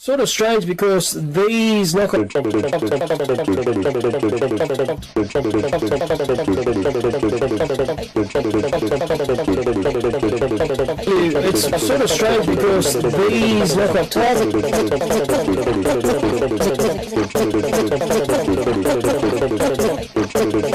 Sort of strange because these knockoff. It's sort of strange because these knockoff tires.